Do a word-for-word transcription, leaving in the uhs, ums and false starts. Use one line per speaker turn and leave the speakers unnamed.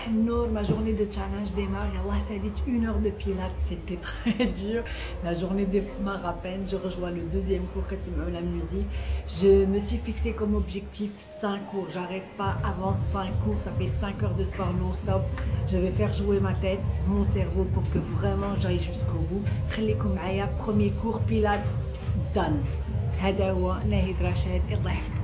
Nour, ma journée de challenge démarre. Yallah, ça dit une heure de pilates, c'était très dur. La journée démarre à peine. Je rejoins le deuxième cours quand il m'a la musique. Je me suis fixé comme objectif cinq cours. J'arrête pas avant cinq cours. Ça fait cinq heures de sport non-stop. Je vais faire jouer ma tête, mon cerveau pour que vraiment j'aille jusqu'au bout. Khallikoum maaya, premier cours pilates done. هذا هو ناهد رشاد الله يحفظك.